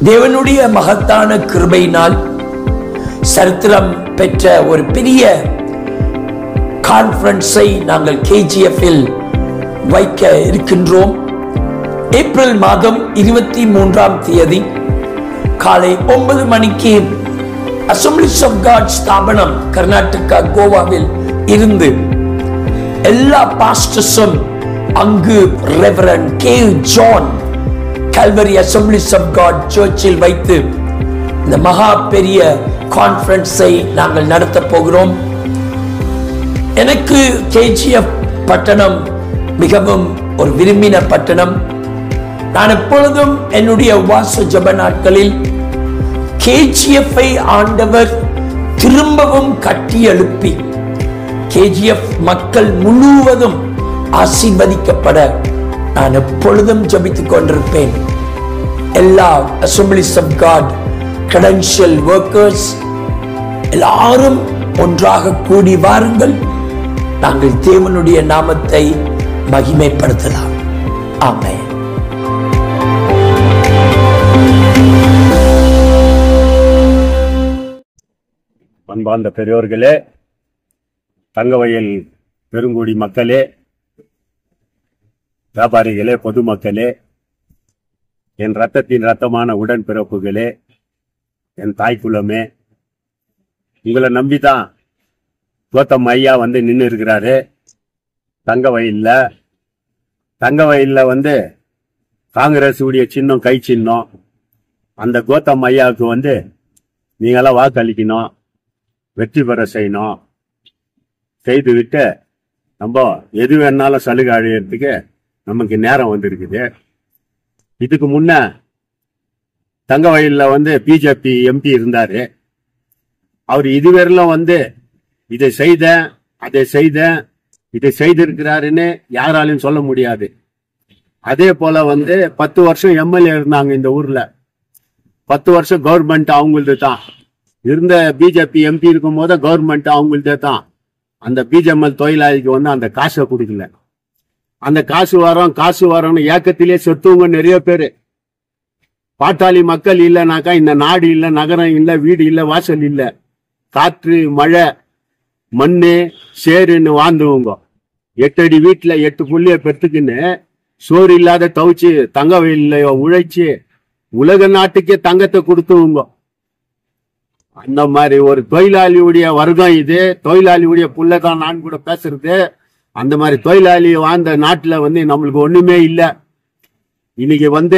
தேவனுடைய மகத்தான கிருபையினால் சரித்திரம் பெற்ற ஒரு பெரிய கான்ஃபரன்ஸை நாங்கள் KGF-இல் வைக்க இருக்கின்றோம். ஏப்ரல் மாதம் 23ஆம் தேதி காலை 9 மணிக்கு அசம்பிளிஸ் ஆஃப் காட் ஸ்தாபனம் கர்நாடகா கோவாவில் இருந்து எல்லா பாஸ்டர்ஸும் அங்கு reverend K John Calvary assemblies of God சர்ச்சில் வைத்து இந்த மகா பெரிய கான்ஃபரன்ஸை நாங்கள் நடத்த போகிறோம். எனக்கு KGF பட்டணம் மிகவும் ஒரு விரும்பின பட்டணம். நான் எப்பொழுதும் என்னுடைய உபவாச ஜெப நாட்களில் KGF-ஐ ஆண்டவர் திரும்பவும் கட்டி எழுப்பி KGF மக்கள் முழுவதும் ஆசீர்வதிக்கப்பட நான் எப்பொழுதும் ஜெபித்துக் கொண்டிருப்பேன். எல்லா assemblies of God credential workers எல்லாரும் ஒன்றாக கூடி வாருங்கள், நாங்கள் தேவனுடைய நாமத்தை மகிமைப்படுத்தலாம். ஆமென். அன்பார்ந்த பெரியோர்களே, தங்கவயல் பெருங்குடி மக்களே, வியாபாரிகளே, பொதுமக்களே, என் ரத்தத்தின் ரத்தமான உடன்பிறப்புகளே, என் தாய்க்குலமே, உங்களை நம்பிதான் கோத்தம் ஐயா நின்று இருக்கிறாரு. தங்கவயல்ல காங்கிரஸ் உடைய சின்னம் கை சின்னம். அந்த கோத்தம் ஐயாவுக்கு நீங்களாம் வாக்களிக்கணும், வெற்றி பெற செய்யணும். செய்துவிட்டு நம்ம எது வேணாலும் சலுகை அடையிறதுக்கு நமக்கு நேரம் வந்திருக்குது. இதுக்கு முன்ன தங்கவயல்ல BJP MP இருந்தாரு. அவர் இதுவரையிலும் இதை செய்தேன், அதை செய்தேன், இதை செய்திருக்கிறாருன்னு யாராலையும் சொல்ல முடியாது. அதே போல 10 வருஷம் MLA இருந்தாங்க இந்த ஊர்ல. 10 வருஷம் கவர்மெண்ட் அவங்களது தான் இருந்த. BJP MP இருக்கும் போது கவர்மெண்ட் அவங்களதே தான். அந்த BJML தொழிலாளிக்கு அந்த காசை கொடுக்கல. அந்த காசு வரோம்னு ஏக்கத்திலே செத்துவங்க நிறைய பேரு. பாட்டாளி மக்கள் இல்லைனாக்கா இந்த நாடு இல்ல, நகரம் இல்ல, வீடு இல்ல, வாசல் இல்ல. காற்று, மழை, மண்ணு, சேருன்னு வாழ்ந்துவங்க. 8 அடி வீட்டுல 8 புள்ளிய பெற்றுக்குன்னு சோறு இல்லாத தவிச்சு தங்கவயல்ல உழைச்சு உலக நாட்டுக்கே தங்கத்தை கொடுத்துவங்க. அந்த மாதிரி ஒரு தொழிலாளியுடைய வர்க்கம் இது. தொழிலாளியுடைய புள்ளதான் நான் கூட பேசுறது. அந்த மாதிரி தொழிலாளி வாழ்ந்த நாட்டுல நம்மளுக்கு ஒண்ணுமே இல்லை. இன்னைக்கு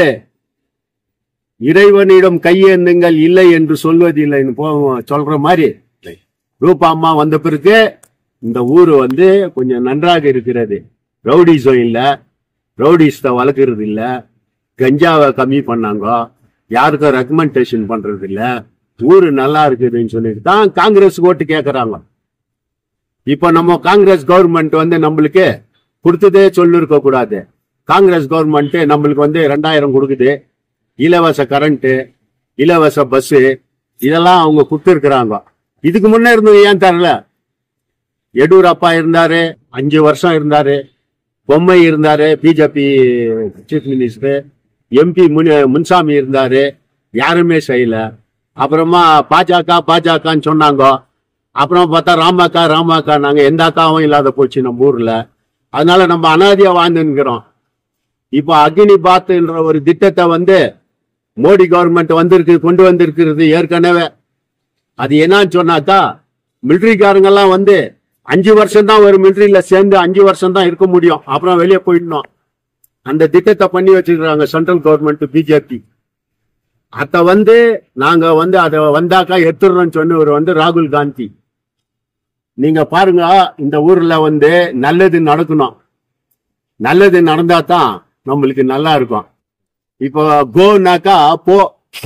இறைவனிடம் கையேந்துங்கள் இல்லை என்று சொல்வதில்லைன்னு சொல்ற மாதிரி ரூபா அம்மா வந்த பிறகு இந்த ஊரு கொஞ்சம் நன்றாக இருக்கிறது. ரவுடிசம் இல்ல, ரவுடிஸ்ட வளர்க்கறது இல்ல, கஞ்சாவை கம்மி பண்ணாங்க, யாருக்கும் ரெக்கமெண்டேஷன் பண்றது இல்ல, ஊரு நல்லா இருக்குதுன்னு சொல்லிட்டு தான் காங்கிரஸ் ஓட்டு கேட்கறாங்க. இப்ப நம்ம காங்கிரஸ் கவர்மெண்ட் நம்மளுக்கு கொடுத்ததே சொல்லிருக்க கூடாது. காங்கிரஸ் கவர்மெண்ட் நம்மளுக்கு 2000 கொடுக்குது. இலவச கரண்ட், இலவச பஸ், இதெல்லாம் அவங்க கொடுத்துருக்குறாங்க. இதுக்கு முன்ன இருந்தது ஏன் தரல? எடியூரப்பா இருந்தாரு, 5 வருஷம் இருந்தாரு. பொம்மை இருந்தாரு, BJP chief minister. MP Muniswamy இருந்தாரு, யாருமே செய்யல. அப்புறமா பாஜகன்னு சொன்னாங்க. அப்புறம் பார்த்தா ராமாக்கா நாங்க எந்த அக்காவும் இல்லாத போச்சு நம்ம ஊர்ல. அதனால நம்ம அனாதியா வாழ்ந்துக்கிறோம். இப்ப அக்னி பாத்ன்ற ஒரு திட்டத்தை மோடி கவர்மெண்ட் கொண்டு வந்திருக்கிறது ஏற்கனவே. அது என்னன்னு சொன்னாக்கா, மிலிட்டரிக்காரங்க எல்லாம் 5 வருஷம் தான் ஒரு மிலிட்டரியில சேர்ந்து 5 வருஷம் தான் இருக்க முடியும், அப்புறம் வெளியே போயிடணும். அந்த திட்டத்தை பண்ணி வச்சிருக்காங்க சென்ட்ரல் கவர்மெண்ட் BJP. அத நாங்க அதை வந்தாக்கா எடுத்துடுறோம்னு சொன்னவர் ராகுல் காந்தி. நீங்க பாருங்க, இந்த ஊர்ல நல்லது நடக்கணும். நல்லது நடந்தா தான் நம்மளுக்கு நல்லா இருக்கும். இப்போ கோனாக்கா போ,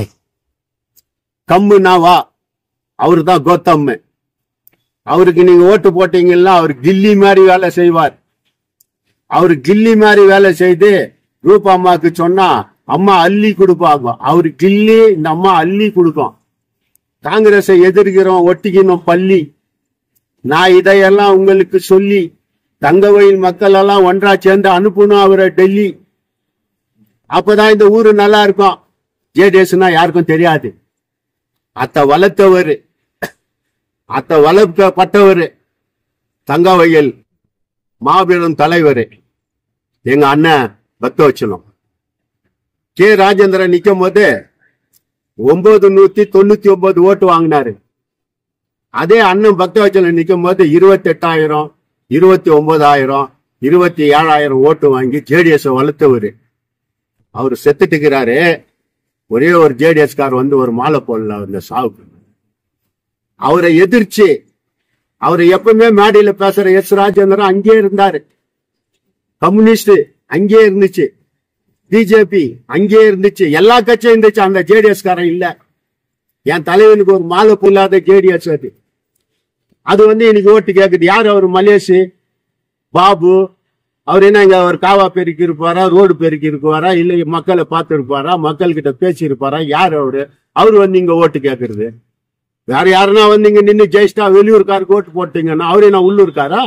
கம்முனா வா. அவரு தான் கோத்தம். அவருக்கு நீங்க ஓட்டு போட்டீங்கன்னா அவர் கில்லி மாதிரி வேலை செய்வார். அவரு கில்லி மாதிரி வேலை செய்து ரூபா அம்மாக்கு சொன்னா அம்மா அள்ளி கொடுப்பாங்க. அவரு கில்லி, இந்த அம்மா அள்ளி கொடுக்கும். காங்கிரஸை எதிர்க்கிறோம், ஒட்டிக்கணும் பள்ளி. நான் இதையெல்லாம் உங்களுக்கு சொல்லி தங்கவயல் மக்கள் எல்லாம் ஒன்றா சேர்ந்து அனுப்பணும் அவரை டெல்லி. அப்பதான் இந்த ஊரு நல்லா இருக்கும். ஜேடிஎஸ்னா யாருக்கும் தெரியாது. அத்த வளர்த்தவர், அத்த வளர்க்கப்பட்டவர் தங்கவயல் மாபெரும் தலைவர் எங்க அண்ணன் பக்தவச்சலம். கே ராஜேந்திரன் நிக்கும் போது 999 ஓட்டு வாங்கினாரு. அதே அண்ணன் பக்தவச்சலம் நிக்கும் போது 28,000, 29,000, 27,000 ஓட்டு வாங்கி ஜேடிஎஸ் வளர்த்தவர். அவரு செத்துட்டுக்கிறாரு. ஒரே ஒரு ஜேடிஎஸ் கார் வந்து ஒரு மாலை போடல அந்த சாவுக்கு. அவரை எதிர்த்து அவரை எப்பவுமே மேடையில பேசுற எஸ் ராஜேந்திரன் அங்கே இருந்தாரு. கம்யூனிஸ்ட் அங்கே இருந்துச்சு, பிஜேபி அங்கே இருந்துச்சு, எல்லா கட்சியும் இருந்துச்சு. அந்த ஜேடிஎஸ் காரன் இல்ல. என் தலைவனுக்கு ஒரு மாலை போடாத ஜேடிஎஸ் அது வந்து இன்னைக்கு ஓட்டு கேக்குது. யாரு அவரு? மலேசி பாபு. அவர் என்ன இங்க அவர் காவா பெருக்கி இருப்பாரா, ரோடு பெருக்கி இருப்பாரா, இல்ல மக்களை பார்த்து இருப்பாரா, மக்கள் கிட்ட பேசி இருப்பாரா? யாரு அவரு? அவரு வந்து இங்க ஓட்டு கேக்குறது. வேற யாருன்னா வந்து இங்க நின்று ஜெயிஸ்டா வெளியூர்காருக்கு ஓட்டு போட்டீங்கன்னா அவரு என்ன உள்ளூர்காரா?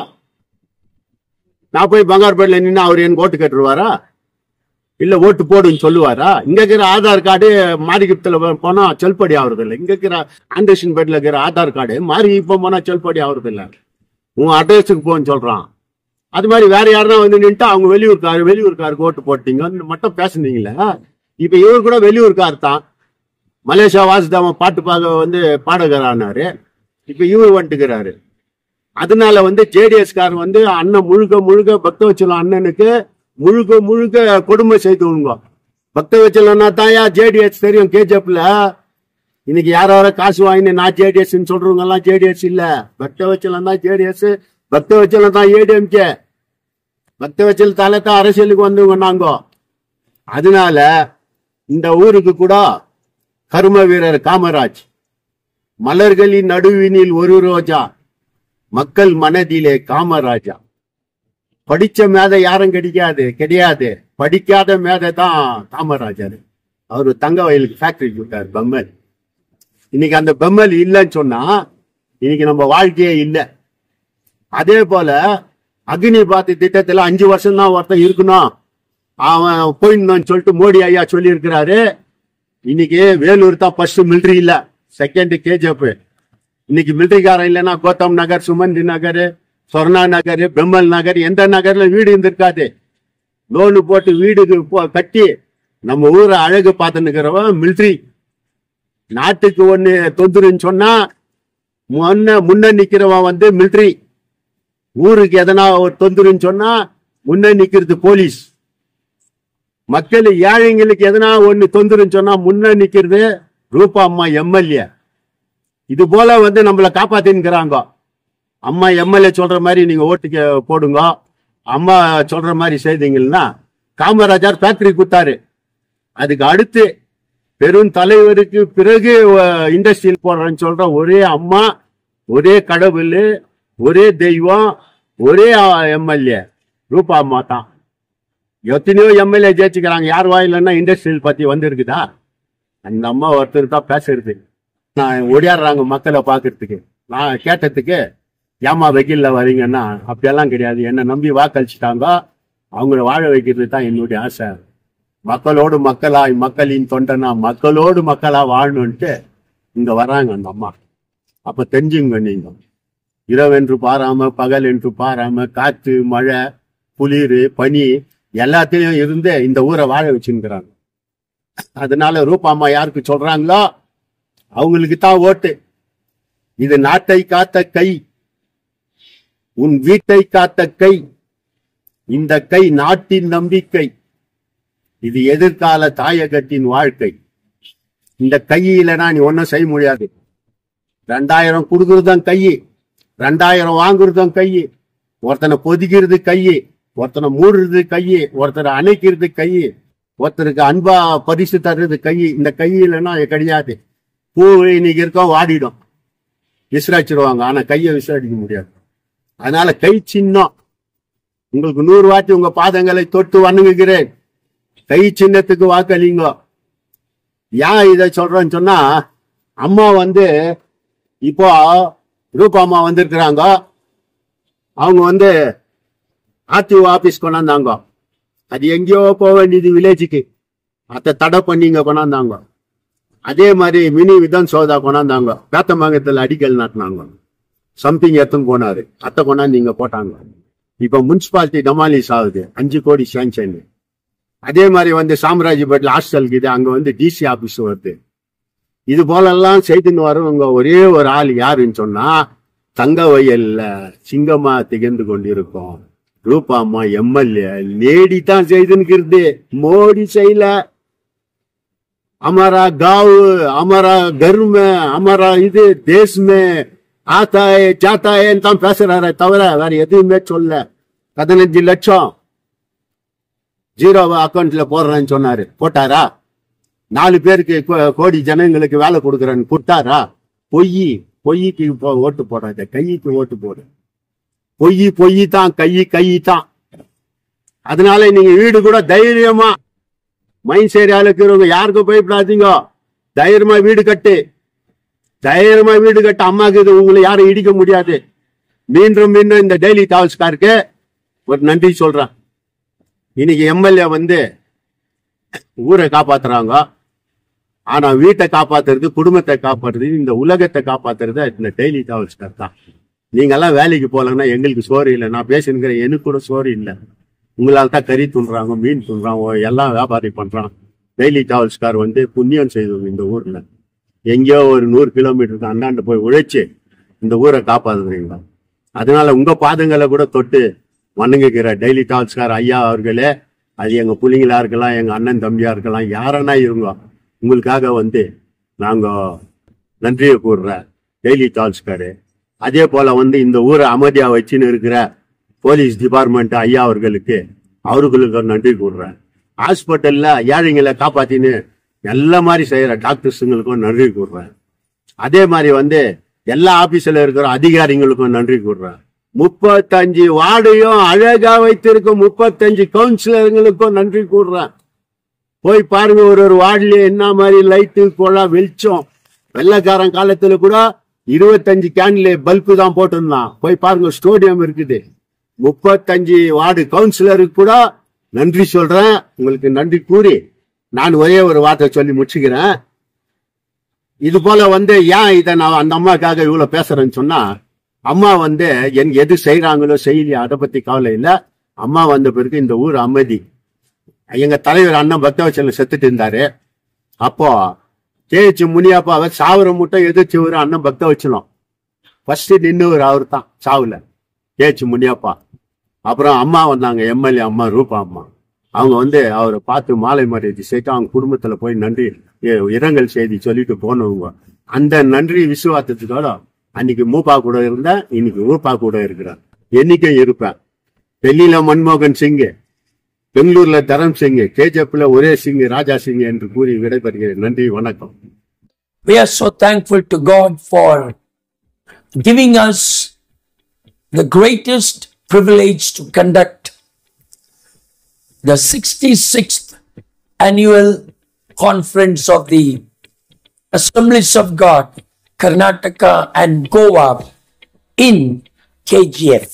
நான் போய் பங்கார்பேட்ல நின்று அவரு எனக்கு ஓட்டு கேட்டுருவாரா? இல்ல ஓட்டு போடுன்னு சொல்லுவாரா? இங்க இருக்கிற ஆதார் கார்டு மாரிகிப்துல போனா செல்படி ஆகுறது இல்லை. இங்க இருக்கிற ஆண்டர்சன் பேட்ல இருக்கிற ஆதார் கார்டு மாறி இப்ப போனா செல்படி ஆகுறது இல்லை. உன் அட்ரஸுக்கு போன்னு சொல்றான். அது மாதிரி வேற யாருன்னா வந்து நின்று அவங்க வெளியூர்காருக்கு ஓட்டு போட்டீங்க மட்டும் பேசுனீங்களா? இப்ப இவர் கூட வெளியூர்கார் தான். மலேசியா வாசுதாம பாட்டு பார்க்க வந்து பாடகரானாரு. இப்ப இவர் வந்துட்டுக்கிறாரு. அதனால வந்து ஜேடிஎஸ் கார் வந்து அண்ணன் முழுக்க பக்தவச்சலம் அண்ணனுக்கு முழுக்க கொடுமை செய்து விடுங்க. பக்தவச்சலம்னா தாயா ஜேடிஎஸ் தெரியும். கேஜப்ல இன்னைக்கு யார காசு வாங்கினு நான் ஜேடிஎஸ் சொல்றவங்க எல்லாம் ஜேடிஎஸ் இல்ல, பக்தவச்சலம் தான் ஜேடிஎஸ், பக்தவச்சலம் தான் ஏடிஎம்கே. பக்தவச்சலத்தால தான் அரசியலுக்கு வந்தவங்க நாங்க. அதனால இந்த ஊருக்கு கூட கர்ம வீரர் காமராஜ், மலர்களின் நடுவினில் ஒரு ரோஜா, மக்கள் மனதிலே காமராஜா. படிச்ச மேதை யாரும் கிடையாது. படிக்காத மேதை தான் காமராஜர். அவரு தங்க வயலுக்கு ஃபேக்டரி விட்டார் பெம்மல். இன்னைக்கு அந்த பெம்மல் இல்லைன்னு சொன்னா இன்னைக்கு நம்ம வாழ்க்கையே இல்லை. அதே போல அக்னி பாத்தி திட்டத்துல 5 வருஷம் தான் ஒருத்தன் இருக்கணும் அவன் போயிடணும்னு சொல்லிட்டு மோடி ஐயா சொல்லி இருக்கிறாரு. இன்னைக்கு வேலூர் தான் ஃபர்ஸ்ட் மிலிட்டரி இல்ல, செகண்ட் கேஜிஎஃப். இன்னைக்கு மிலிட்டரிக்காரன் இல்லைன்னா கௌதம் நகர், சுமந்தி நகர், சொர்ணா நகர், பெம்மல் நகர், எந்த நகர்ல வீடு இருந்திருக்காது. லோனு போட்டு வீடு கட்டி நம்ம ஊரை அழகு பார்த்துன்னுக்கிறவன் மிலிட்டரி. நாட்டுக்கு ஒண்ணு தொந்தருன்னு சொன்னா முன்ன நிக்கிறவன் வந்து மிலிட்டரி. ஊருக்கு எதனா ஒரு தொந்தருன்னு சொன்னா முன்ன நிக்கிறது போலீஸ். மக்கள் ஏழைங்களுக்கு எதனா ஒண்ணு தொந்தருன்னு சொன்னா முன்ன நிக்கிறது ரூபா அம்மா எம்எல்ஏ. இது போல வந்து நம்மளை காப்பாத்தின்னுக்கிறாங்க. அம்மா எம்எல்ஏ சொல்ற மாதிரி நீங்க ஓட்டுக்கு போடுங்க, அம்மா சொல்ற மாதிரி செய்தீங்கன்னா காமராஜர் ஃபேக்டரி கொடுத்தாரு. அதுக்கு அடுத்து பெரும் தலைவருக்கு பிறகு இண்டஸ்ட்ரியல் போடுறேன்னு சொல்ற ஒரே அம்மா, ஒரே கடவுள், ஒரே தெய்வம், ஒரே எம்எல்ஏ ரூபா அம்மா தான். எத்தனையோ எம்எல்ஏ ஜெயிச்சுக்கிறாங்க. யார் வாயிலன்னா இண்டஸ்ட்ரியல் பத்தி வந்திருக்குதா? அந்த அம்மா ஒருத்தர் தான் பேசுறது. நான் ஓடியாடுறாங்க மக்களை பாக்குறதுக்கு. நான் கேட்டதுக்கு ஏமா வக்கீல்ல வரீங்கன்னா அப்படியெல்லாம் கிடையாது, என்னை நம்பி வாக்களிச்சுட்டாங்க, அவங்கள வாழ வைக்கிறது தான் என்னுடைய ஆசை. மக்களோடு மக்களாய் மக்களின் தொண்டனா மக்களோடு மக்களா வாழணும்ட்டு இங்க வராங்க அந்த அம்மா. அப்ப தெரிஞ்சுங்க, நீங்க இரவு என்று பாராம பகல் என்று பாராம காற்று மழை குளிர் பனி எல்லாத்திலையும் இருந்து இந்த ஊரை வாழ வச்சுக்கிறாங்க. அதனால ரூபா அம்மா யாருக்கு சொல்றாங்களோ அவங்களுக்கு தான் ஓட்டு. இது நாட்டை காத்த கை, உன் வீட்டை காத்த கை, இந்த கை நாட்டின் நம்பிக்கை, இது எதிர்கால தாயகத்தின் வாழ்க்கை. இந்த கையிலனா நீ ஒன்னும் செய்ய முடியாது. 2000 கொடுக்கறதும் கை, 2000 வாங்குறதும் கை, ஒருத்தனை பொதிக்கிறது கை, ஒருத்தனை மூடுறது கை, ஒருத்தரை அணைக்கிறது கை, ஒருத்தருக்கு அன்பா பரிசு தர்றது கை. இந்த கையிலனா கிடையாது. பூ இன்னைக்கு இருக்கோம் வாடிடும், விசிராச்சிடுவாங்க, ஆனா கையை விசாரிக்க முடியாது. அதனால கை சின்னம். உங்களுக்கு 100 வாட்டி உங்க பாதங்களை தொட்டு வணங்குகிறேன். கை சின்னத்துக்கு வாக்களிங்க. ஏன் இதை சொல்றேன்னு சொன்னா, அம்மா வந்து இப்போ ரூபா அம்மா வந்திருக்கிறாங்க. அவங்க வந்து ஆர்டிஓ ஆபீஸ் கொண்டாந்தாங்க. அது எங்கேயோ போக வேண்டியது வில்லேஜுக்கு, அதை தடை பண்ணிங்க கொண்டாந்தாங்க. அதே மாதிரி மினி விதான் சோதா கொண்டாந்தாங்க. பேத்தமங்கலத்துல அடிக்கல் நாட்டினாங்க. சம்திங் எடுத்துன்னு போனாரு. அத்தை கொண்டாந்து இங்க போட்டாங்க. இப்ப முனிசிபாலிட்டி டெமாலிஷ் ஆகுது. 5 கோடி சேங்ஷன். அதே மாதிரி வந்து சாம்ராஜ்யப்பேட்டில் ஹாஸ்டலுக்கு இது அங்க வந்து டிசி ஆபீஸ் வருது. இது போலெல்லாம் செய்துன்னு வரவங்க ஒரே ஒரு ஆள் யாருன்னு சொன்னா, தங்க வயல்ல சிங்கமா திகழ்ந்து கொண்டிருக்கும் ரூபாம்மா எம்எல்ஏ லேடி தான் செய்துன்னு. மோடி செய்யல. हमारा गाँव, हमारा घर में, हमारा இது देश में आता है जाता है தான் பேசுறாரு தவிர வேற எதுவுமே சொல்ல. 15 லட்சம் ஜீரோ அக்கௌண்ட்ல போடுறேன்னு சொன்னாரு. போட்டாரா? 4 பேருக்கு கோடி ஜனங்களுக்கு வேலை கொடுக்குறேன்னு கொடுத்தாரா? பொய்க்கு ஓட்டு போடாத, கைக்கு ஓட்டு போடு. பொய் தான், கை தான். அதனால நீங்க வீடு கூட தைரியமா மைண்ட் ஏரியால இருக்கிறவங்க யாருக்கும் பயப்படாதீங்க. தைரியமா வீடு கட்டு. அம்மாக்கு இது உங்களை யாரும் இடிக்க முடியாது. மீண்டும் இந்த டெய்லி டிராவல்ஸ்காருக்கு ஒரு நன்றி சொல்றேன். இன்னைக்கு எம்எல்ஏ வந்து ஊரை காப்பாத்துறாங்க. ஆனா வீட்டை காப்பாத்துறது, குடும்பத்தை காப்பாற்றுறது, இந்த உலகத்தை காப்பாத்துறது இந்த டெய்லி டிராவல்ஸ்கார் தான். நீங்க எல்லாம் வேலைக்கு போலன்னா எங்களுக்கு சோறு இல்லை. நான் பேசினுக்கிறேன், எனக்கு கூட சோறு இல்லை. உங்களால தான் கறி துண்றாங்க, மீன் துண்றாங்க, எல்லாம் வியாபாரம் பண்றான். டெய்லி டிராவல்ஸ்கார் வந்து புண்ணியம் செய்தவங்க இந்த ஊர்ல. எங்கேயோ ஒரு 100 கிலோமீட்டருக்கு அந்தாண்டு போய் உழைச்சு இந்த ஊரை காப்பாத்துறீங்களா. அதனால உங்க பாதங்களை கூட தொட்டு வணங்குகிற டெய்லி டிராவல்ஸ்கார் ஐயா அவர்களே, அது எங்க பிள்ளைங்களா இருக்கலாம், எங்க அண்ணன் தம்பியா இருக்கலாம், யாரனா இருங்க, உங்களுக்காக வந்து நாங்க நன்றியை கூறுற டெய்லி டிராவல்ஸ்காரு. அதே போல வந்து இந்த ஊரை அமைதியா வச்சுன்னு இருக்கிற போலீஸ் டிபார்ட்மெண்ட் ஐயா அவர்களுக்கு நன்றி கூறுறேன். ஹாஸ்பிட்டல்ல ஏழைங்களை காப்பாத்தின்னு எல்லா மாதிரி செய்யற டாக்டர்ஸுங்களுக்கும் நன்றி கூறுறேன். அதே மாதிரி வந்து எல்லா ஆபீஸ்ல இருக்கிற அதிகாரிகளுக்கும் நன்றி கூறுறேன். 35 வார்டையும் அழகா வைத்திருக்கும் 35 கவுன்சிலர்களுக்கும் நன்றி கூறுறேன். போய் பாருங்க, ஒரு வார்டுலயே என்ன மாதிரி லைட்டு போல வெளிச்சம். வெள்ளக்காரன் காலத்துல கூட 25 கேன்ல பல்பு தான் போட்டிருந்தான். போய் பாருங்க, ஸ்டேடியம் இருக்குது. 35 வார்டு கவுன்சிலருக்கு கூட நன்றி சொல்றேன். உங்களுக்கு நன்றி கூறி நான் ஒரே ஒரு வார்த்தை சொல்லி முடிச்சுக்கிறேன். இது போல வந்து ஏன் இதை நான் அந்த அம்மாக்காக இவ்வளவு பேசுறேன்னு சொன்னா, அம்மா வந்து எது செய்யறாங்களோ செய்யலையா அதை பத்தி கவலை இல்லை. அம்மா வந்த பிறகு இந்த ஊர் அமைதி. எங்க தலைவர் அண்ணன் பக்தவச்சல செத்துட்டு இருந்தாரு. அப்போ கேச்சு முனியாப்பாவை சாவர முட்டை எதிர்த்து ஒரு அண்ணன் பக்தவச்சலம் ஃபர்ஸ்ட் நின்னவர் அவர் தான் சாவுல, கேச்சு முனியாப்பா. அப்புறம் அம்மா வந்தாங்க, எம்எல்ஏ அம்மா ரூபா அம்மா. அவங்க வந்து அவரை பார்த்து மாலை மரியாதை செய்து அவங்க குடும்பத்துல போய் நன்றி இரங்கல் செய்தி சொல்லிட்டு போனவங்க. அந்த நன்றி விசுவாசத்தோட அன்னைக்கு மூப்பா கூட இருந்தேன், இன்னைக்கு ரூபா கூட இருக்கிறேன், என்னைக்கும் இருப்பேன். டெல்லியில மன்மோகன் சிங், பெங்களூர்ல தரம் சிங், கேஜப்ல ஒரே சிங், ராஜா சிங் என்று கூறி விடைபெறுகிறேன். நன்றி, வணக்கம். We are so thankful to God for giving us the greatest privilege to conduct the 66th annual conference of the Assemblies of God, Karnataka and Goa in KGF.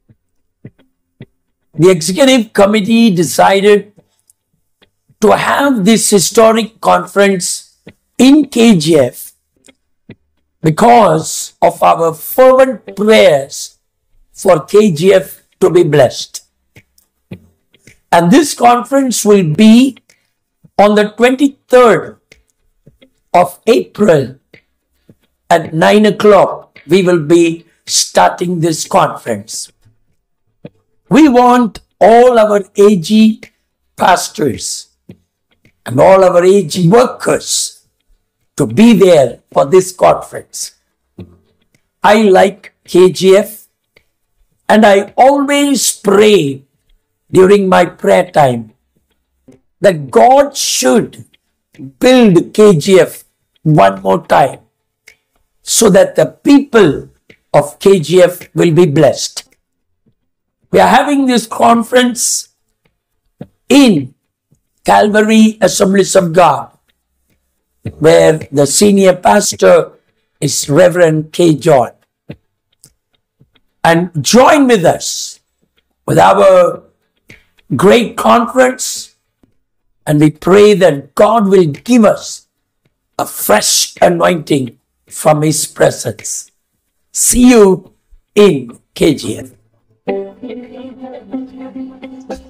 The executive committee decided to have this historic conference in KGF because of our fervent prayers for KGF to be blessed. And this conference will be on the 23rd of April at 9 o'clock. We will be starting this conference. We want all our AG pastors and all our AG workers to be there for this conference. I like KGF and I always pray during my prayer time that God should build KGF one more time so that the people of KGF will be blessed. We are having this conference in Calvary Assemblies of God, where the senior pastor is Reverend K. John. And join with us with our great conference, and we pray that God will give us a fresh anointing from His presence. See you in KGF.